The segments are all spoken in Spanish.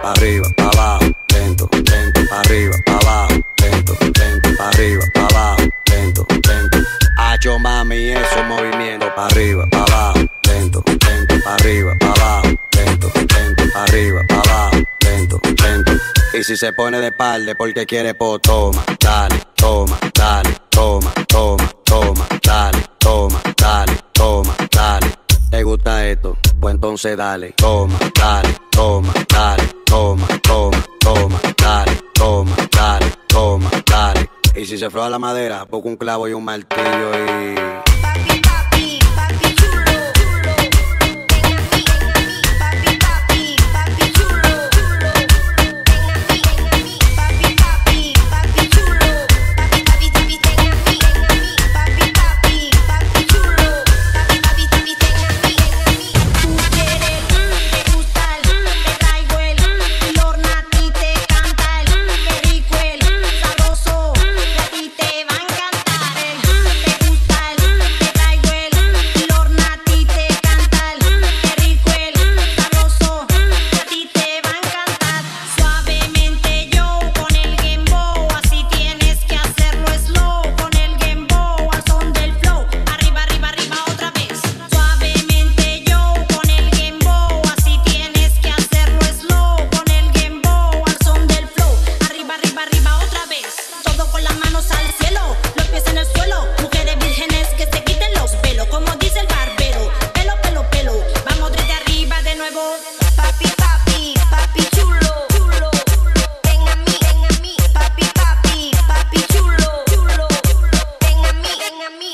pa' arriba, pa' abajo, lento, lento, pa' arriba, pa' abajo, lento, lento, pa' arriba, pa' abajo, lento, lento. Hacho mami, esos movimientos pa' arriba, pa' abajo, lento, lento, pa' arriba, pa' abajo, lento, lento, pa' arriba, pa' abajo, lento, lento. Y si se pone de espalda porque quiere, pues toma, dale, toma, dale, toma, toma, toma, dale, toma, dale, toma, dale. ¿Te gusta esto? Pues entonces dale, toma, dale, toma, dale, toma, toma, toma, dale, toma, dale, toma, dale. Y si se froa la madera, pongo un clavo y un martillo y... Papi, papi, papi chulo, chulo. Ven a mí, papi, papi, papi chulo, chulo. Ven a mí, papi, papi, papi chulo. Papi, papi, papi, ven a mí, papi, papi, papi chulo. Papi, papi, papi, ven a mí. Tú quieres, te gusta te traigo el horno a ti te canta qué rico sabroso. Y a ti te va a encantar te gusta te traigo el horno a ti te canta qué rico sabroso. Y a ti te va a encantar. Suavemente yo con el gembow, así tienes que hacerlo slow. Con el gembow al son del flow. Arriba, arriba, arriba otra vez. Suavemente yo con el gembow, así tienes que hacerlo slow. Con el gembow al son del flow. Arriba, arriba, arriba otra vez. Todo con las manos al cielo, los pies en el suelo. Mujeres vírgenes que se quiten los pelos, como dice el barbero. Pelo, pelo, pelo. Vamos desde arriba de nuevo. Papi, papi, papi chulo, chulo. Ven a mí, papi, papi, papi chulo, chulo. Ven a mí, ven a mí.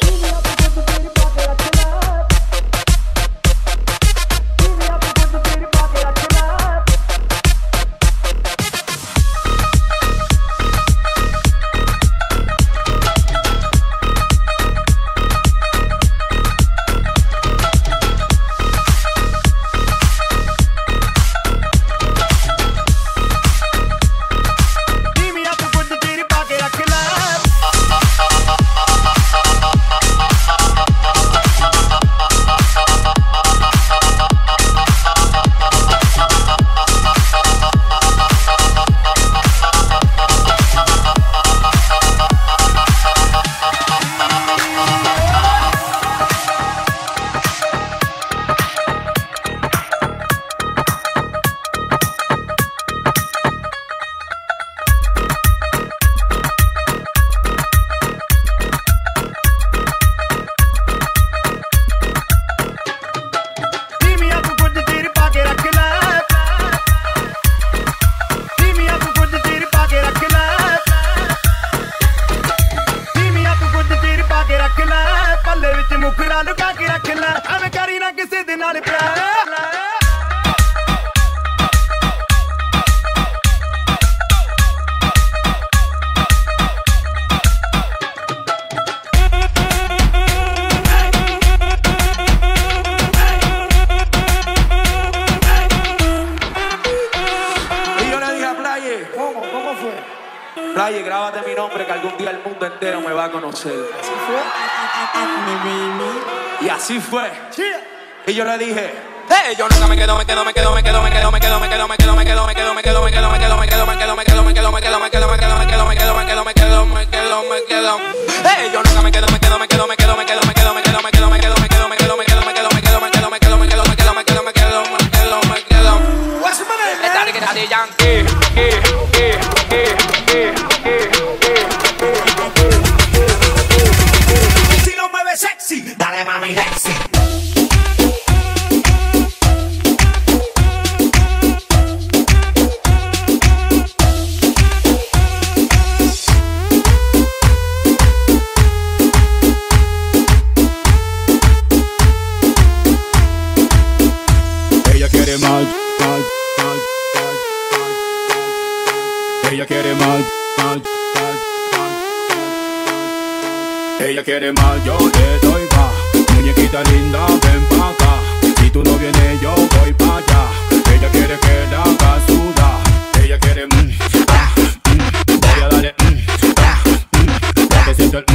Playa, grábate mi nombre que algún día el mundo entero me va a conocer. Así fue. Y así fue. Y yo le dije, hey, yo nunca me quedo. Hey, yo nunca me quedo. Esta de Yankee. si lo mueves sexy, dale mami sexy. Ella quiere más. Ella quiere más. Ella quiere más, yo le doy más. Muñequita linda, ven pa' acá. Si tú no vienes, yo voy pa' allá. Ella quiere que la haga sudar. Ella quiere voy a darle ya que siento el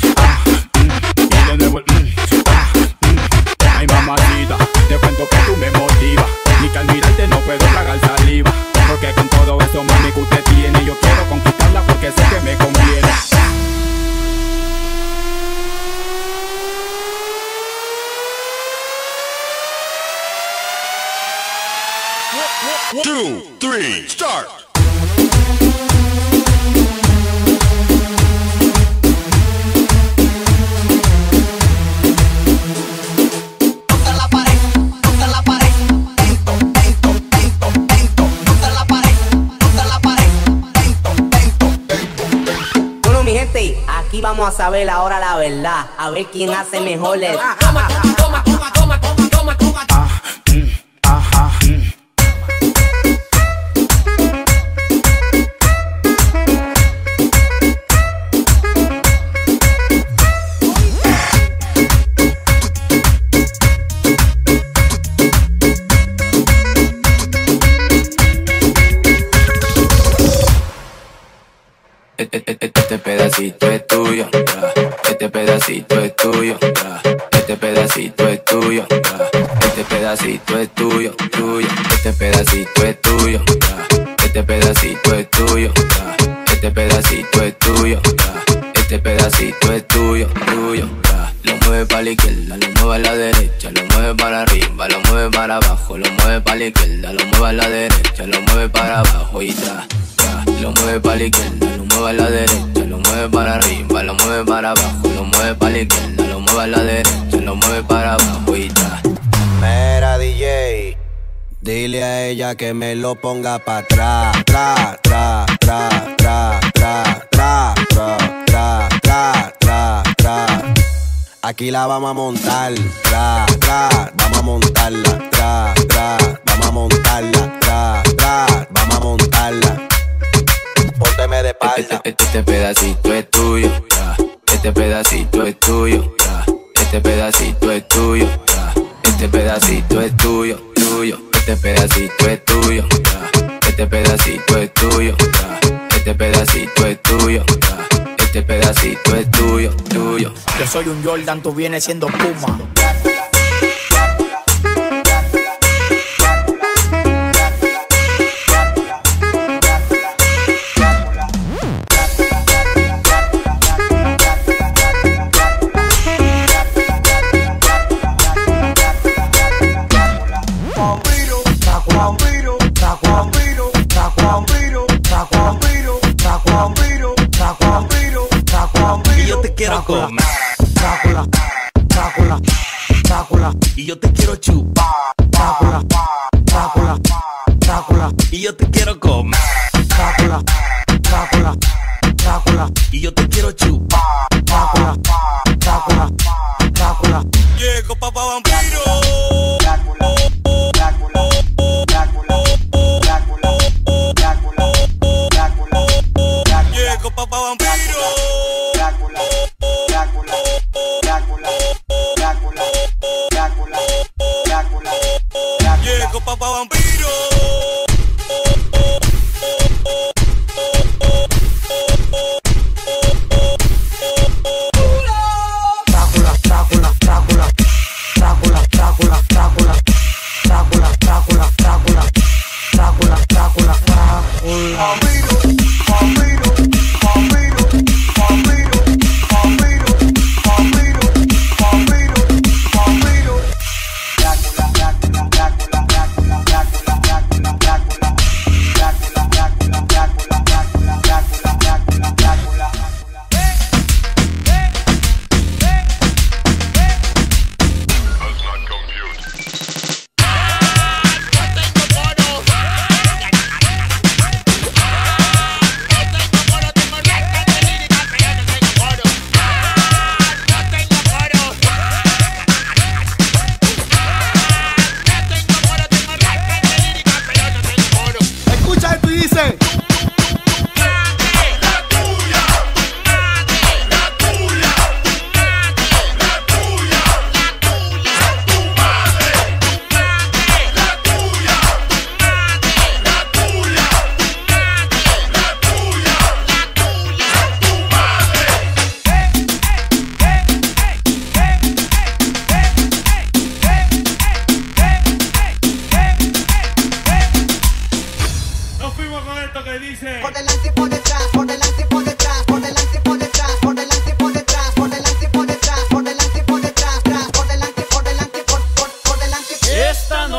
y de nuevo el ay mamacita, te cuento que tú me motivas. Ni que al mirarte no puedo tragar saliva. Porque 2, 3, start. Bueno, mi gente, aquí vamos a saber ahora la verdad, a ver quién hace mejor el... Este pedacito es tuyo, este pedacito es tuyo, este pedacito es tuyo, este pedacito es tuyo, tuyo, este pedacito es tuyo, este pedacito es tuyo, este pedacito es tuyo, este pedacito es tuyo, tuyo. Lo mueve para la izquierda, lo mueve a la derecha, lo mueve para arriba, lo mueve para abajo, lo mueve para la izquierda, lo mueve a la derecha, lo mueve para abajo y tra. Lo mueve para la izquierda, lo mueve a la derecha, lo mueve para arriba, lo mueve para abajo, lo mueve para la izquierda, lo mueve a la derecha, lo mueve para abajo y tra. Mira, DJ, dile a ella que me lo ponga pa' atrás, tra, tra, tra, tra, tra, tra, tra, tra, tra, tra, tra. Aquí la vamos a montar, tra, tra, vamos a montarla, tra, tra, vamos a montarla, tra, tra, vamos a montarla. Pónteme de espalda. Este pedacito es tuyo, este pedacito es tuyo, este pedacito es tuyo, este pedacito es tuyo, tuyo, este pedacito es tuyo, este pedacito es tuyo, este pedacito es tuyo, este pedacito es tuyo, tuyo. Yo soy un Jordan, tú vienes siendo Puma. Y yo te quiero comer. Y yo te quiero chupar. Y yo te quiero comer. Y yo te quiero chupar. Llego papá vampiro. Llego papá vampiro. Llego papá vampiro.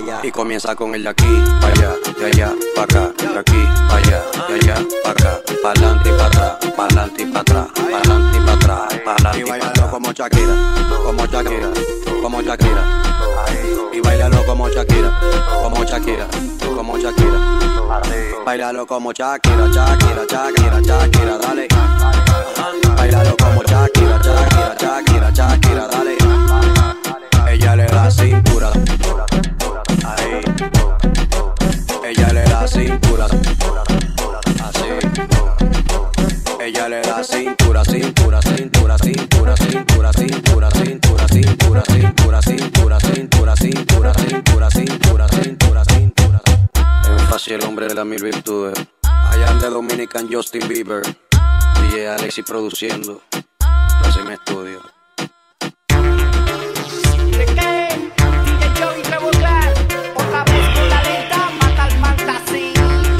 allá. Y comienza con el de aquí, para allá, de allá, para acá, de aquí, para allá, de allá, para acá, para adelante y para atrás, para adelante y para atrás, para adelante y para atrás, para adelante y para atrás. Como Shakira, como Shakira, como Shakira. Y bailalo como Shakira, como Shakira, como Shakira. Bailalo como Shakira, Shakira, Shakira, Shakira, dale. Bailalo como Shakira, Shakira, Shakira, Shakira, dale. Ella le da cintura, ahí. Ella le da cintura, así. Ella le da cintura, cintura, cintura, cintura, cintura, cintura, cintura, cintura, cintura, cintura, cintura, cintura, cintura, cintura, cintura, cintura. Énfasis el hombre de las mil virtudes. Allá anda Dominican Justin Bieber. DJ Alexis produciendo. Así me estudio. ¿De qué? DJ Joey Revocar. Otra vez con la lenta Fatal Fantasy.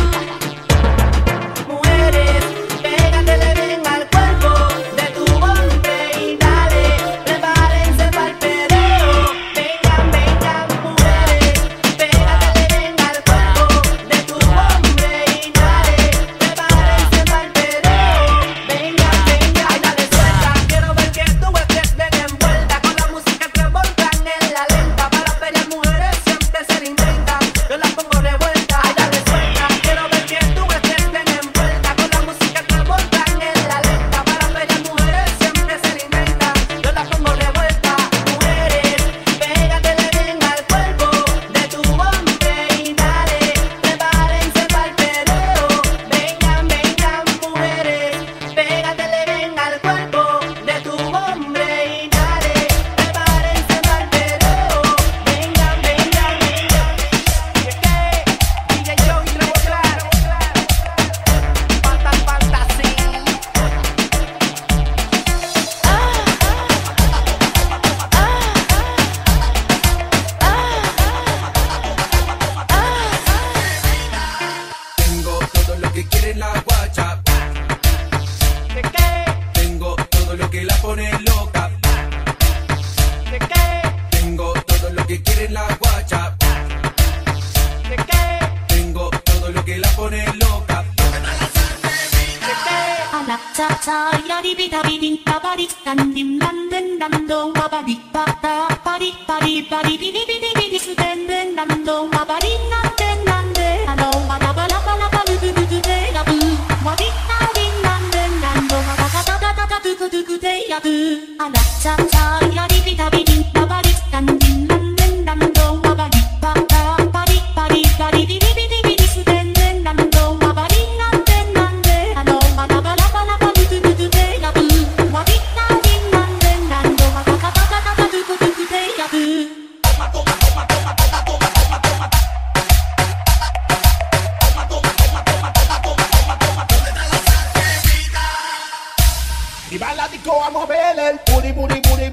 Mujeres, pégatele bien al cuerpo de tu hombre y dale, prepárense para el perreo. Vengan, vengan, mujeres, pégatele bien al cuerpo de tu hombre y dale, prepárense para el perreo. Vengan, vengan, ay, dale suelta. Quiero ver que tú estés bien envuelta con la música que volcan en la lenta. Para pelear mujeres siempre se le inventan. Yo las pongo revuelta, ay, dale suelta. Quiero ver que tú estés bien envuelta con la música que volcan en la lenta. Para pelear mujeres siempre se le inventan. Yo las pongo revuelta. Mujeres, pégatele bien al cuerpo de tu hombre y dale, prepárense para el perreo. Vengan, vengan, mujeres, pégatele bien al cuerpo de tu hombre y dale, prepárense para el perreo. Vengan, vengan, vengan. ¿De qué? DJ Joey Revocar. Fatal Fantasy. Tengo todo lo que quiere la guacha. ¿De qué? Tengo todo lo que la pone loca. ¿De qué? Tengo todo lo que quiere la guacha. ¿De qué? Tengo todo lo que la pone loca. ¿De qué? 아라차차 야리비다비딩 빠바리 딴dim 난든 남동 빠바리 빠따 빠리 빠리 빠리 비비비비비디 수댄든 남동 빠바리 난든 난데 아노 바라바라바라바 두두두두데야부 와디 나디 난든 남동 바다다다다다 두구두구데야부 아라차차 야리비다비딩 빠바리 딴dim 난든 남동 빠바리 빠따 빠리 빠리 빠리 비비비비비디 수댄든 남동 빠바리 난든 난데 아노 바라바라바라바 두두두두데야부 와디 나디 난든 남동 바다다다다다 두구두구데야부 Y va la disco a mover el booty, booty, booty,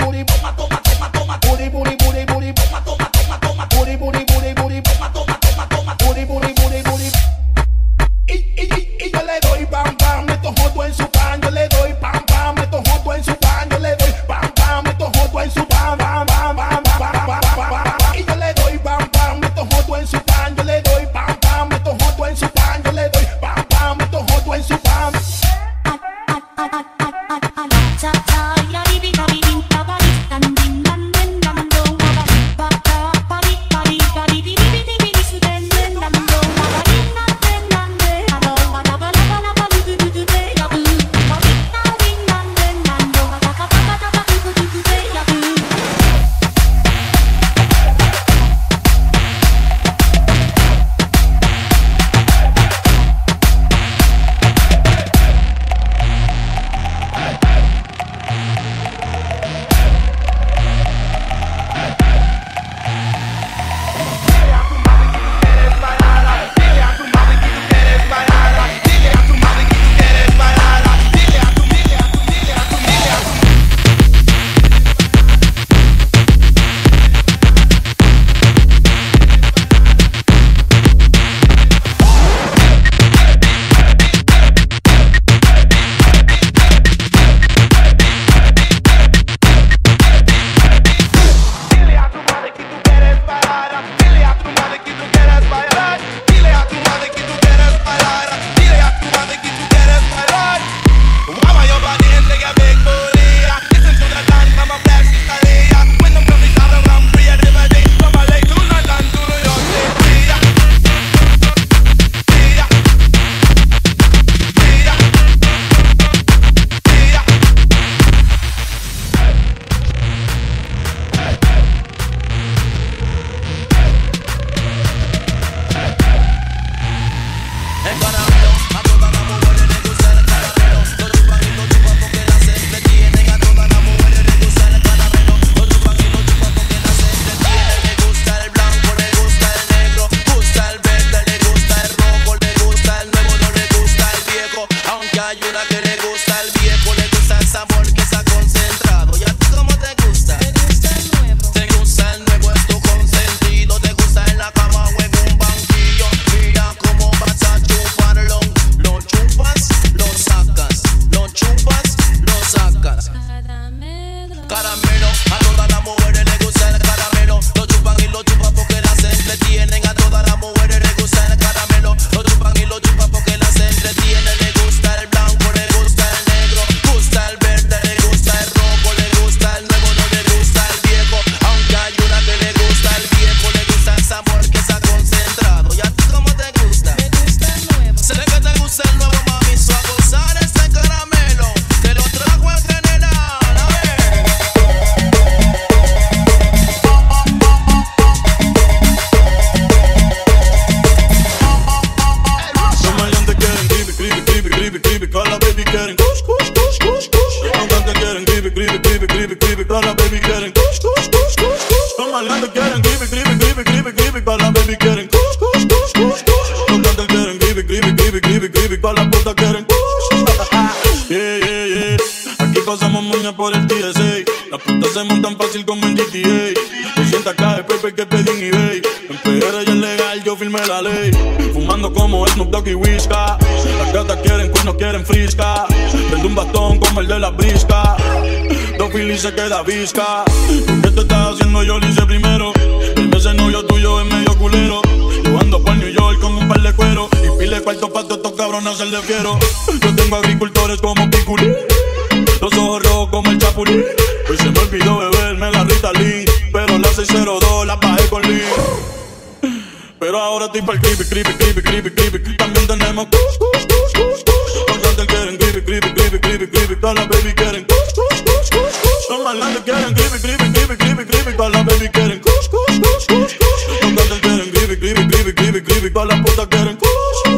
hot dog y whiska. Las gatas quieren no quieren frisca. Prende un bastón como el de la brisca. Dos filis se queda visca. ¿Qué te estás haciendo? Yo lo hice primero. Ese novio tuyo es medio culero. Yo ando por New York con un par de cuero y pile cuarto pa' estos cabrones hacer de fiero. Yo tengo agricultores como Piculín, los ojos rojos como el Chapulín. Hoy se me olvidó beberme la Ritalin, pero la 602 la bajé con Lee. Pero ahora estoy pa'l creepy. También tenemos cus. Los cantantes quieren creepy. Todas las baby quieren cus. Los malandros quieren creepy. Todas las baby quieren cus. Los cantantes quieren creepy. Todas las putas quieren cus.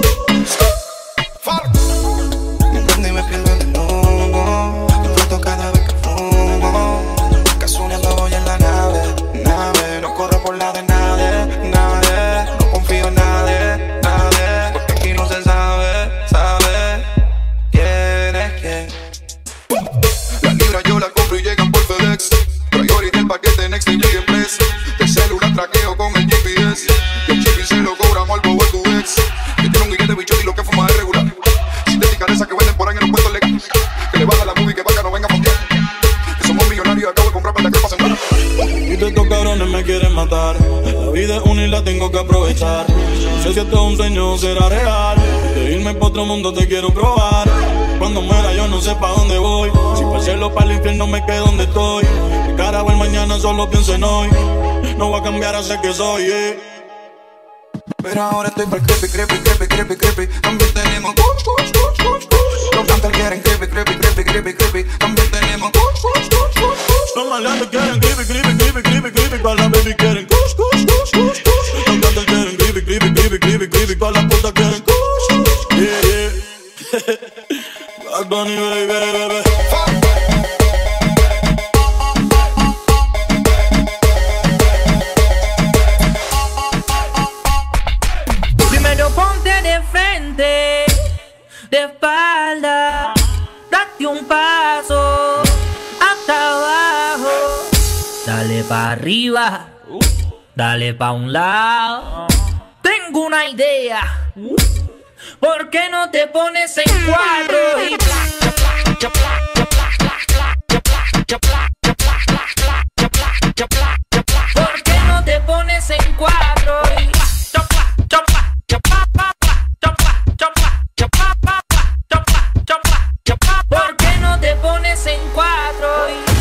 Me prendo y me pierdo en el humo. Disfruto cada vez que fumo. Casuneando voy en la nave. No corro por la de nadie. No confío en nadie. Porque aquí no se sabe quién es quién. La libra yo la compro y llegan por FedEx. Priority del paquete Next Day Express. El celular traqueo con el GPS. Y el chip y se lo cobramos al bobo de tu ex. Que tiene un guille de bicho y lo que fuma es regular. Sintética esa que venden por ahí en los puestos legales. Que le baja la movie que vaca no venga a montear. Que somos millonarios y acabo de comprar para la que pasen mal. Y todos estos cabrones me quieren matar. La vida es una y la tengo que aprovechar. No sé si esto es un sueño o será real. De irme pa' otro mundo te quiero probar. Cuando muera yo no sé pa' dónde voy. Si pa' el cielo pa' el infierno me quedo donde estoy. Mi cara o el mañana solo pienso en hoy. No voy a cambiar a ser que soy, Pero ahora estoy por creepy. También tenemos los cantantes quieren creepy. También tenemos los malandros quieren creepy. Todas las baby quieren cus. Los cantantes quieren creepy. Todas las putas quieren cus. Yeah. Bad Bunny, baby. Primero ponte de frente, de espalda, date un paso hasta abajo, dale pa' arriba, dale pa' un lado. Tengo una idea, ¿por qué no te pones en cuatro y ¿por qué no te pones en cuatro y ¿por qué no te pones en cuatro y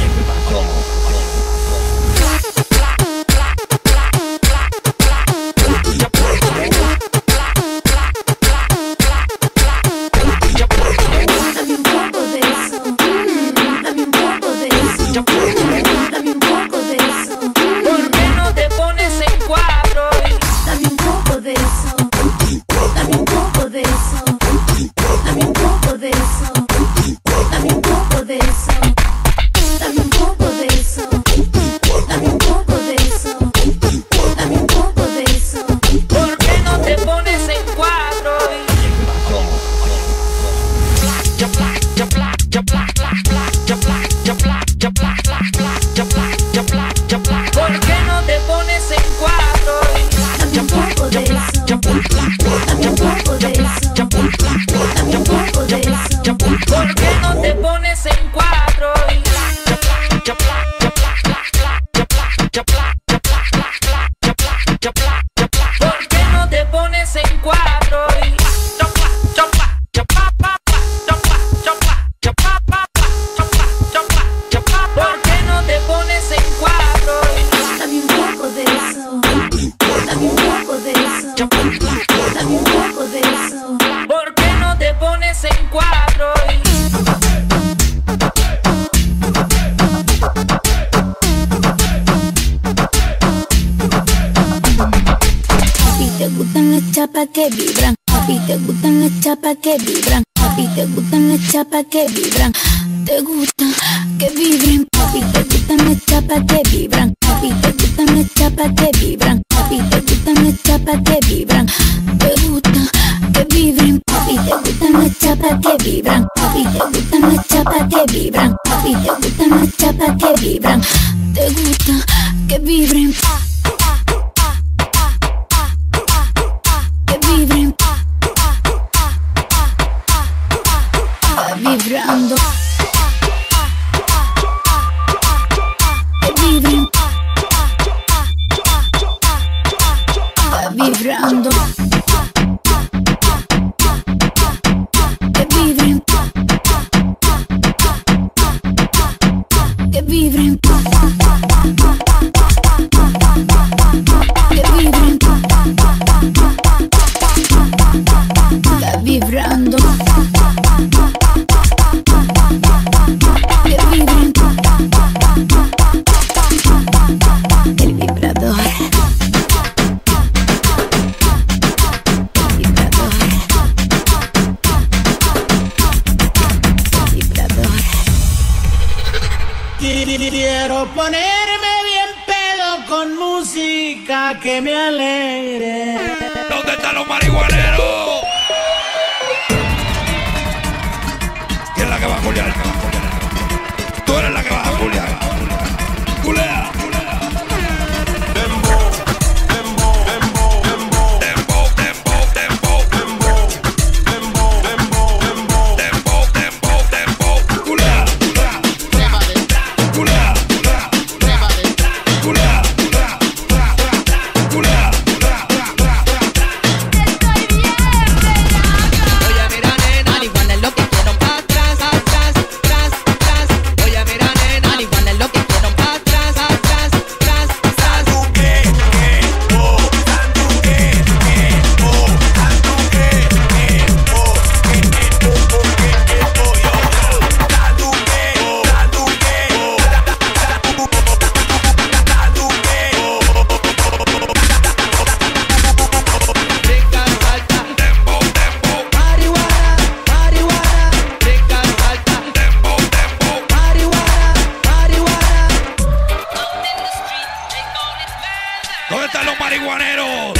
que vibran, papi, te gustan las chapas que vibran, papi, te gustan las chapas que vibran, te gusta que vibren, papi, te gustan las chapas que vibran, papi, te gustan las chapas que vibran, papi, te gustan las chapas que vibran, te gusta que vibren, papi, te gustan las chapas que vibran, papi, te gustan las chapas que vibran, papi, te gustan las chapas que vibran, te gusta que vibren. Que vibren, vibrando. Que vibren. Que vibren. Que vibren. Está vibrando. Que vibren. El vibrador. Quiero ponerme bien pedo con música que me alegre. ¿Dónde están los marihuaneros? ¿Quién es la que va a culiar? Tú eres la que vas a culiar. Culea. ¿Dónde están los marihuaneros?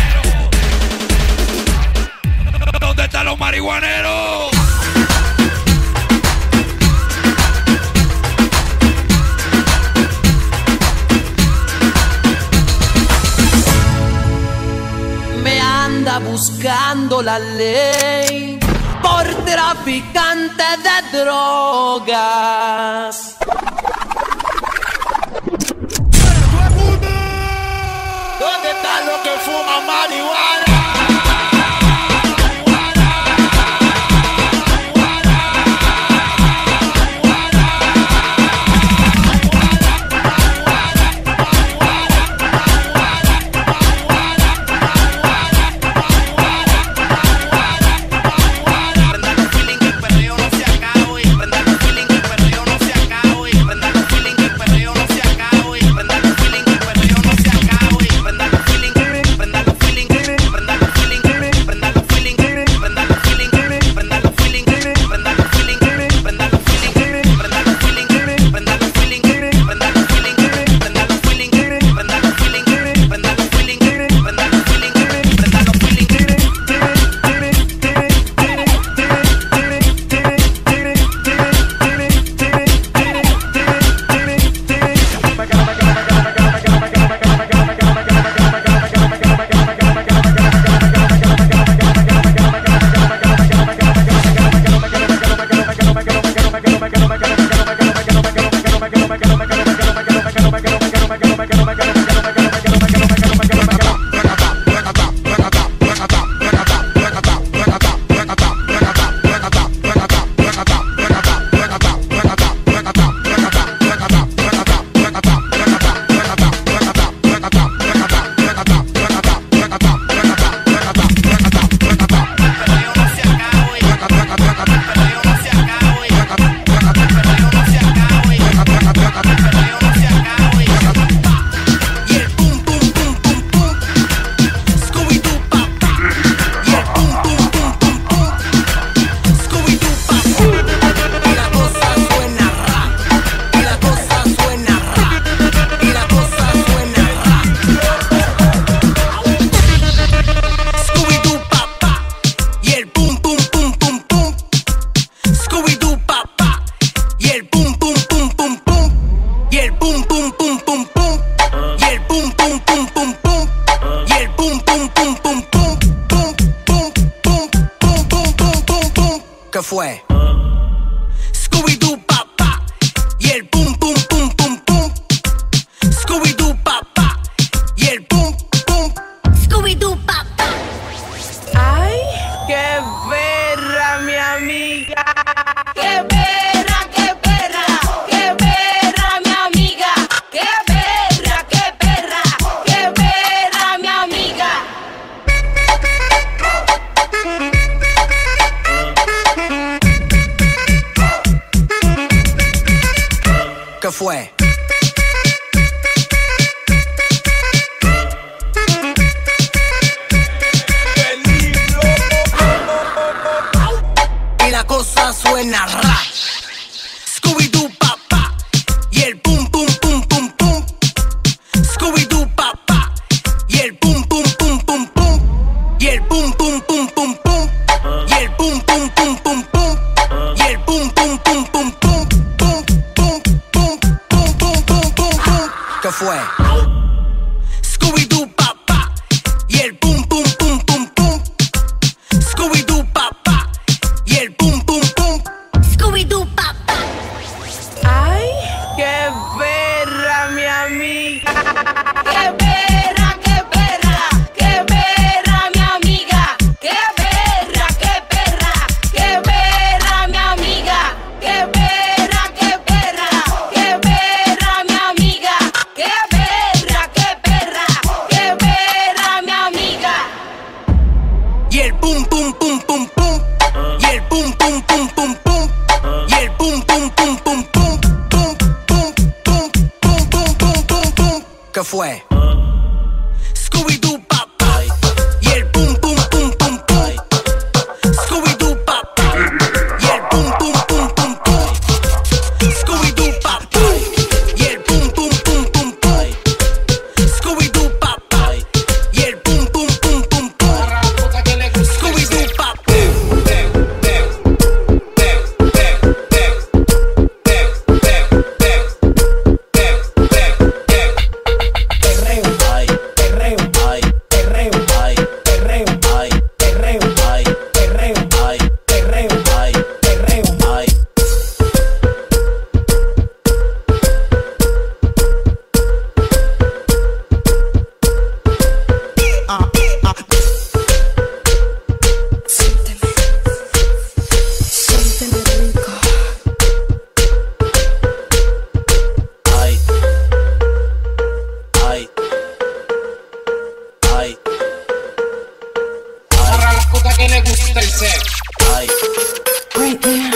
¿Dónde están los marihuaneros? Me anda buscando la ley por traficante de drogas. ¿Dónde están los que fuman marihuana? ¿Qué fue? Scooby-Doo papá y el pum pum pum pum pum. Scooby-Doo papá y el pum pum. Scooby-Doo papá. ¡Qué perra, mi amiga! ¡Qué perra, qué perra! ¡Qué perra, mi amiga! ¡Qué perra, qué perra! ¡Qué perra, mi amiga! ¿Qué fue? Y la cosa suena ra. Scooby-Doo papá y el pum pum pum pum pum. Scooby-Doo papá y el pum pum pum pum pum. Y el pum pum pum pum pum. Y el pum pum pum pum pum. Y el pum pum pum pum pum. Pum pum pum pum pum pum pum pum. ¿Qué fue? Scooby-Doo papá y el pum pum pum pum pum. Scooby-Doo papá y el pum pum pum. Scooby-Doo papá. Ay, qué perra, mi amiga. ¡Qué perra, qué perra! ¡Qué perra, mi amiga! ¡Qué perra, qué perra! ¡Qué perra, mi amiga! ¡Qué perra, qué perra! ¡Qué perra, mi amiga! ¡Qué perra, qué perra! ¡Qué perra, mi amiga! Y el pum pum pum pum pum. Y el pum pum pum pum pum. Y el pum pum pum pum pum. Pum pum pum pum pum pum pum pum. ¿Qué fue? Scooby-Doo papá y el pum pum pum pum pum. Scooby-Doo papá y el pum pum pum pum pum. Scooby-Doo papá y el pum pum pum pum pum. Scooby-Doo papá y el pum pum pum pum pum. Scooby-Doo papá. Right there.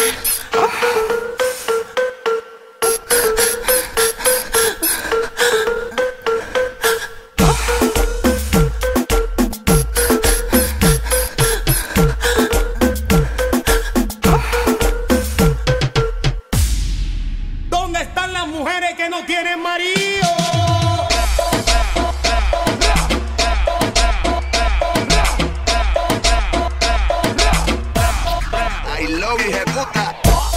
¿Dónde están las mujeres que no tienen marido? I love you, ejecuta.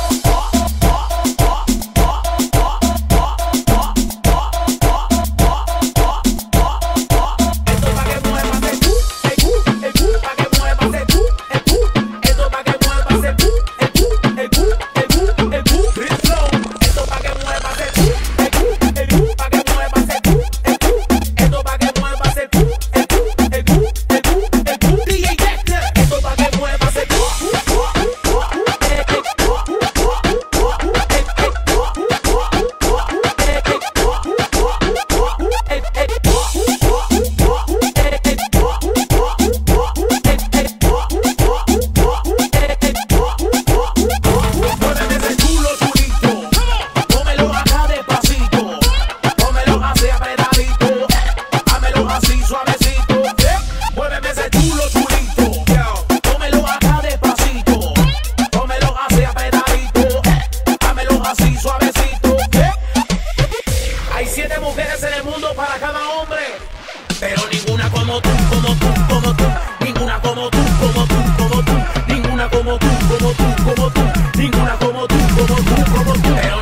Pero ninguna como tú, como tú, como tú. Ninguna como tú, como tú, como tú. Ninguna como tú, como tú, como tú. Ninguna como tú, como tú, como tú. Pero